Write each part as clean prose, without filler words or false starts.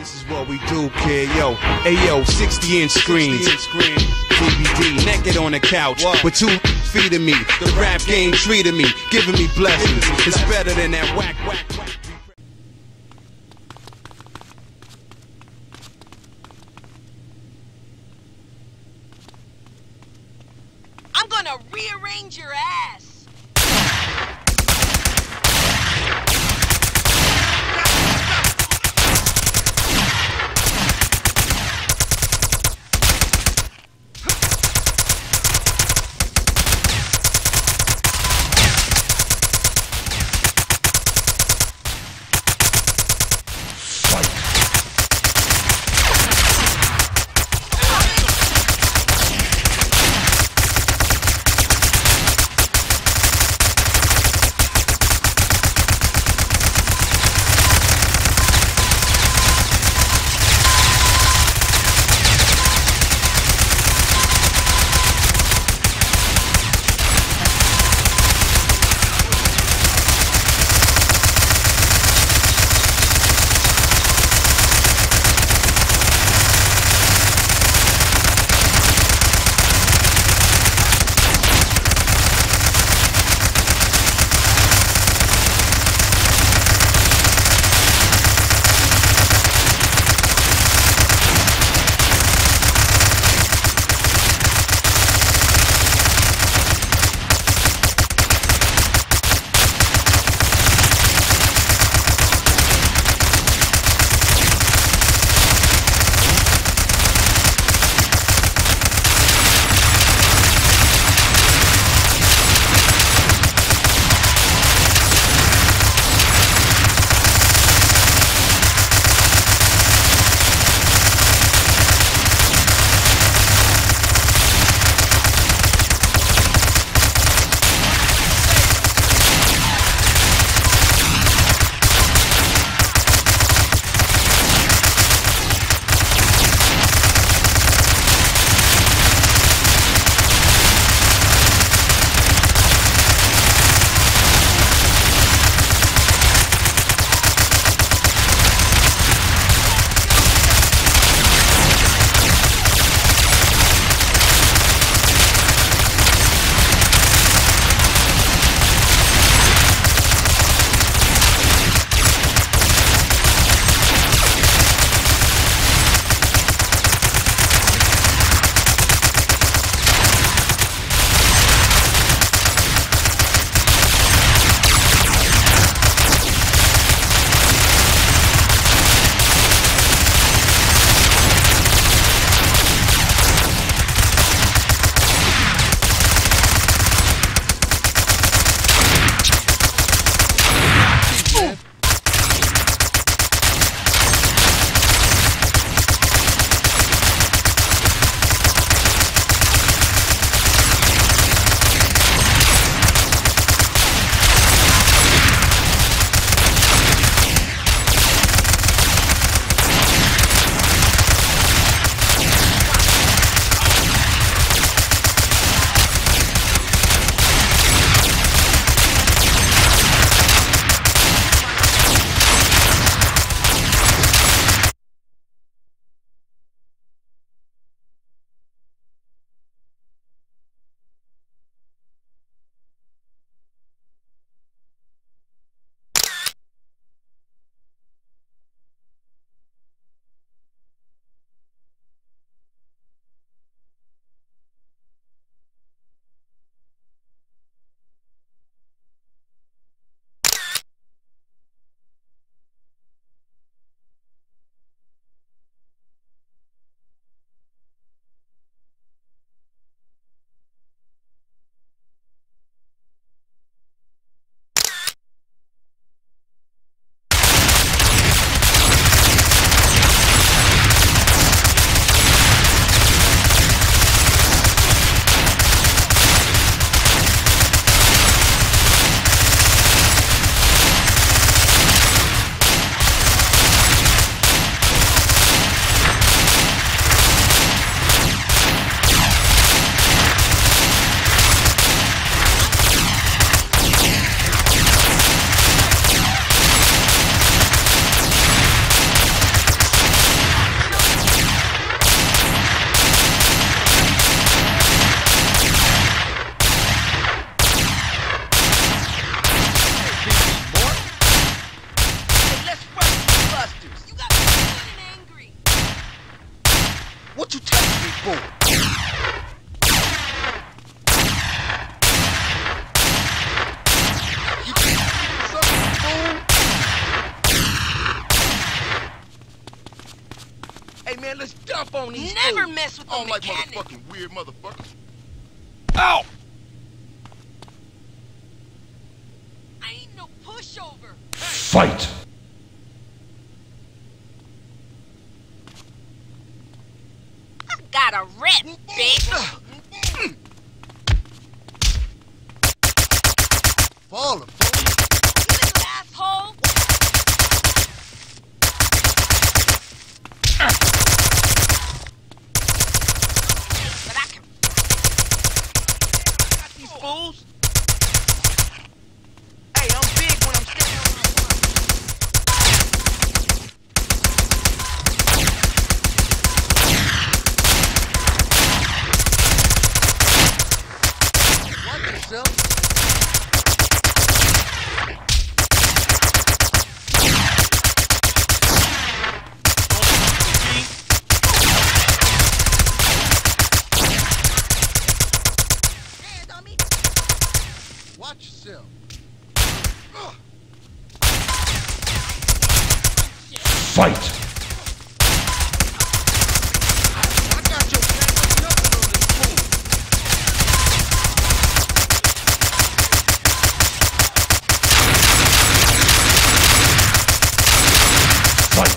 This is what we do, kid. Yo, hey yo, 60-inch screens. DVD, naked on the couch, with 2 feeding me. The rap game treating me, giving me blessings. It's better than that whack. I'm gonna rearrange your ass. What you touching me for? You something, fool? Hey man, let's dump on these Never fools. mess with I the don't like mechanic. motherfucking weird motherfuckers. Ow! I ain't no pushover. Fight! I got a rep, bitch. Falling, fool. You little asshole. But I can. Got these fools. Hey, I'm big when I'm standing on my one. Watch yourself. Hands on me. Watch yourself. Fight! I got your back. Nothing on this fool. Fight!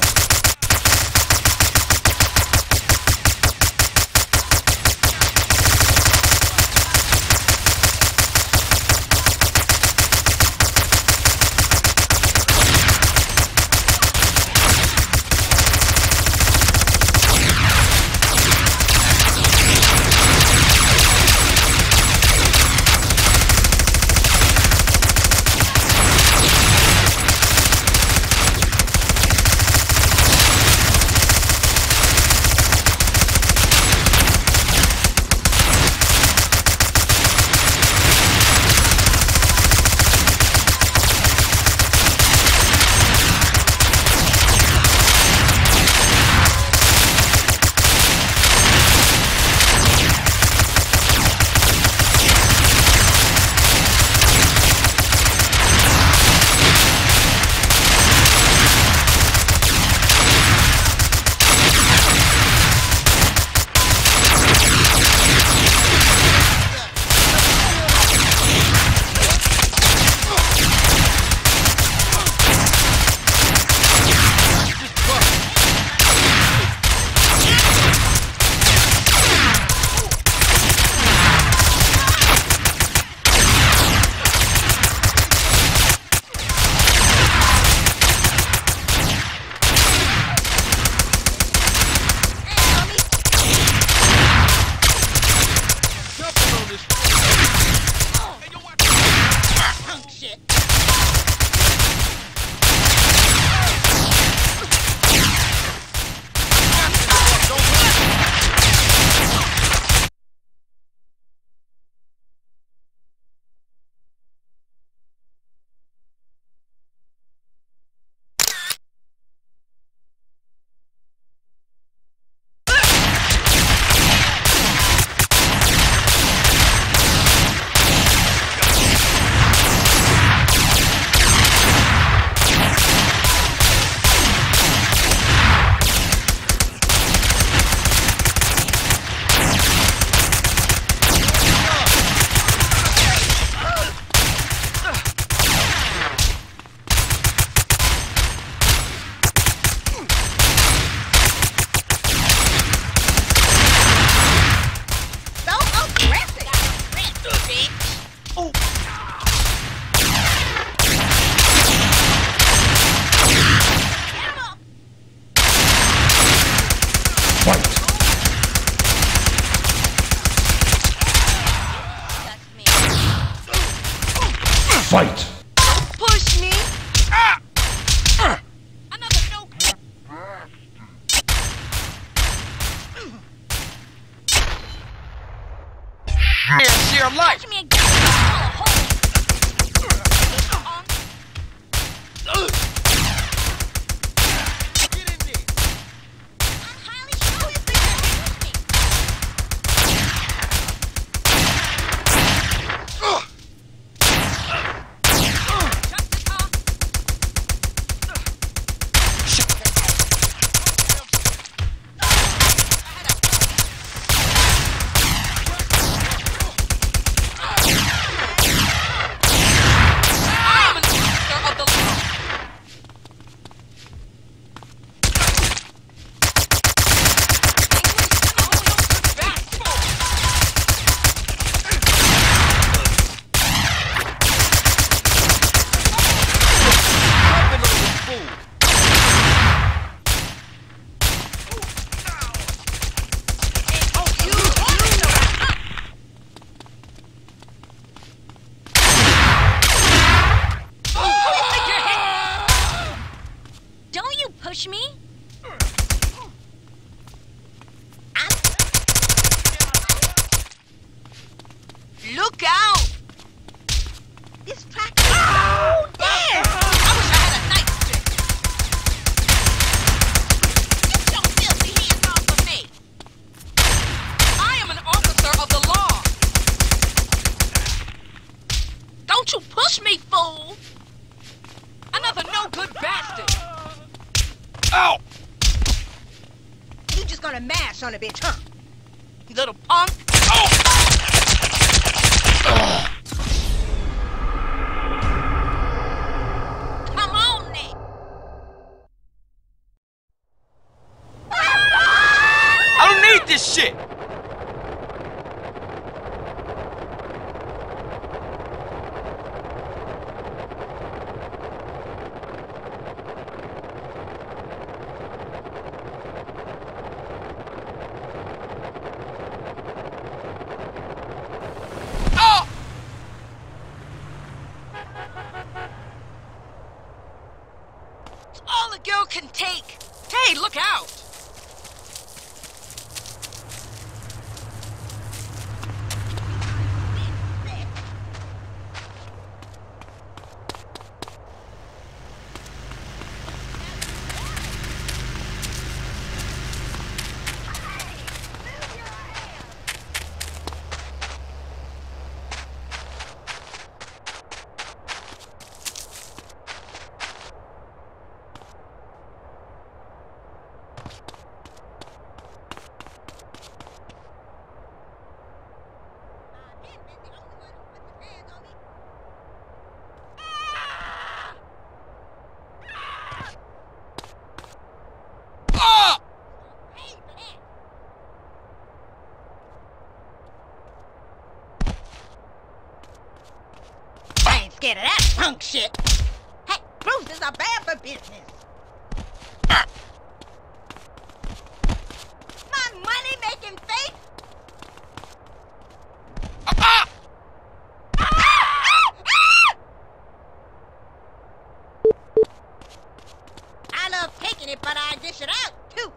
Fight! Push me. Another no. Share life. Touch me again. Oh, Get in there. I'm highly sure you think push me? Look out! This track is so dead! I wish I had a nightstick. Get your filthy hands off of me! I am an officer of the law. Don't you push me, fool! Another no-good bastard! Ow! You just gonna mash on a bitch, huh? You little punk! Oh! Come on, Nick! I don't need this shit! All a girl can take. Hey, look out! Scared of that punk shit. Hey, bruises are bad for business. My money-making face. I love taking it, but I dish it out too.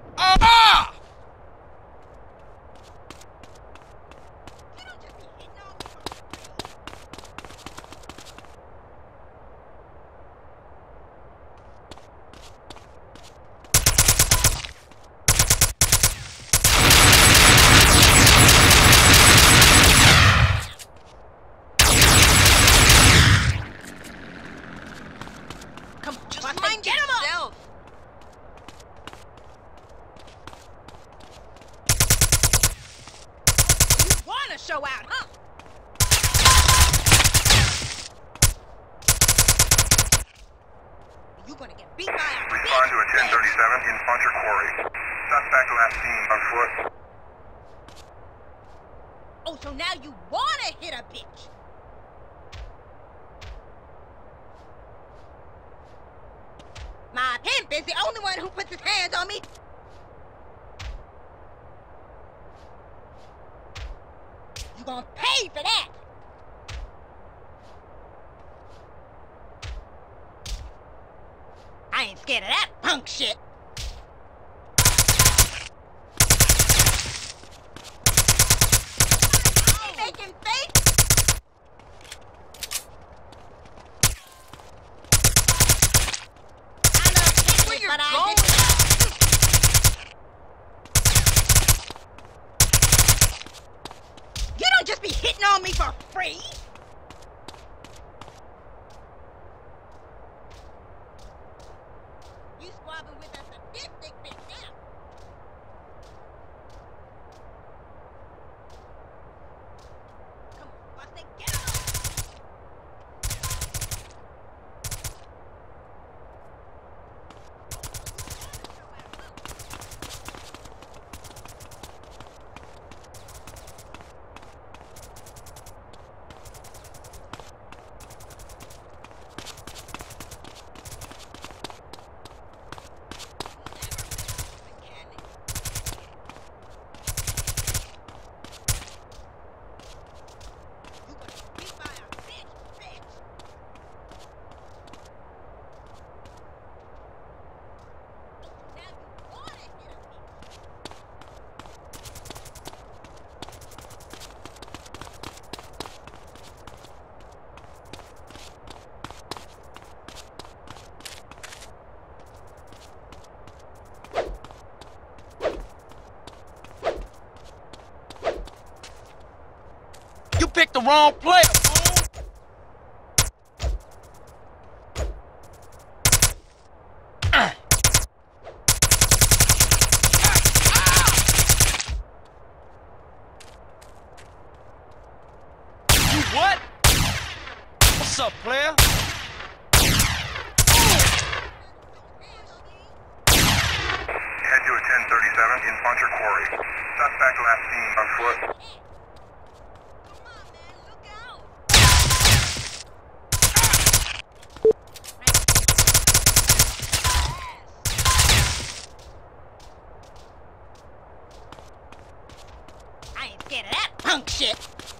You don't just be hitting on me. Just mind yourself. You wanna show out, huh? You gonna get beat by a Respond to a 1037 in Puncher Quarry. Suspect last seen on foot. Oh, so now you wanna hit a bitch? My pimp is the only one who puts his hands on me. You gonna pay for that? I ain't scared of that punk shit. Making face. Where you're But I going? You don't just be hitting on me for free. You squabbling with a sadistic bitch now. Come on, Buster, get on. wrong player, fool. You what? What's up, player? Head to a 1037 in Puncher Quarry. Suspect last seen on foot. I ain't scared of that punk shit.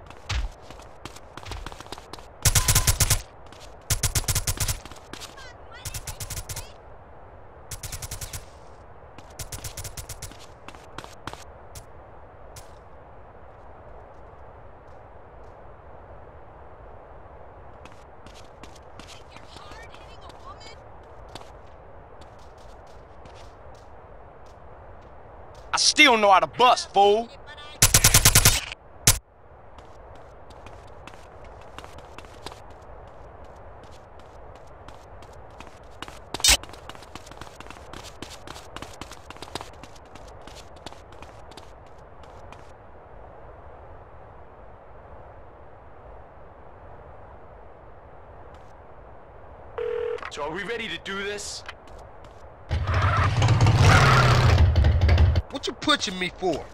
I still know how to bust, fool. So are we ready to do this? What you punching me for?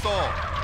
installed.